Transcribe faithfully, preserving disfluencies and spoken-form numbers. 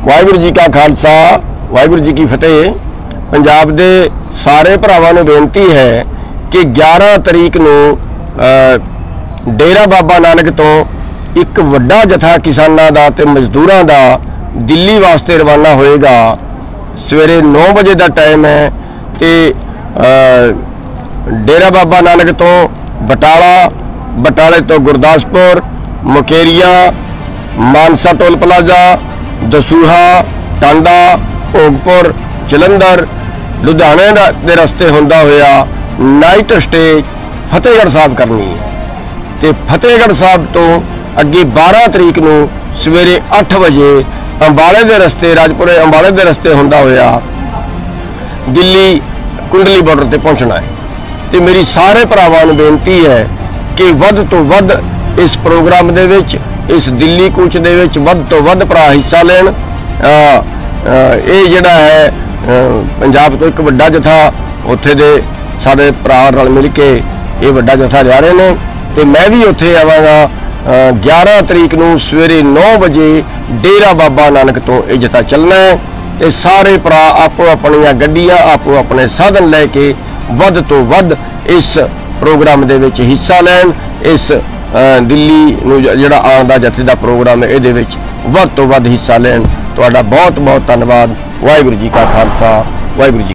वाहिगुरू जी का खालसा वाहिगुरू जी की फतेह। पंजाब दे सारे भरावां नूं बेनती है कि ग्यारह तरीक नूं डेरा बाबा नानक तो एक वड्डा जथा किसानां दा ते मजदूरां दा दिल्ली वास्ते रवाना होएगा। सवेरे नौ बजे का टाइम है ते डेरा बाबा नानक तो बटाला, बटाले तो गुरदासपुर, मुकेरिया, मानसा टोल प्लाजा, दसूहा, टांडा, भोगपुर, जलंधर, लुधियाने के रस्ते होंदा होया नाइट स्टे फतेहगढ़ साहब करनी है। तो फतेहगढ़ साहब तो अगे बारह तरीक नूं सवेरे अठ बजे अंबाले के रस्ते राजपुरे अंबाले के रस्ते होंदा होया दिल्ली कुंडली बॉर्डर पर पहुँचना है। तो मेरी सारे भरावां नूं बेनती है कि वध तो वध इस प्रोग्राम दे विच, इस दिल्ली कूच दे विच वध तो वध भरा हिस्सा लैण। ये जिहड़ा है पंजाब तो एक वड्डा जथा उत्थे दे सारे भरा रल मिल के ये वड्डा जथा लिया रहे हैं। तो मैं भी उत्थे आवांगा ग्यारह तरीक नूं सवेरे नौ बजे डेरा बाबा नानक तो ये जथा चलना है। ये सारे भरा आपो अपनियां गड्डियां आपो अपने साधन लैके वध तो वध इस प्रोग्राम दे विच हिस्सा लैण। इस दिल्ली नूं जिहड़ा आउण दा जथे दा प्रोग्राम है इहदे विच वध तो वध हिस्सा लैण। तुहाडा बहुत बहुत धन्नवाद। वाहिगुरू जी का खालसा वाहिगुरू जी।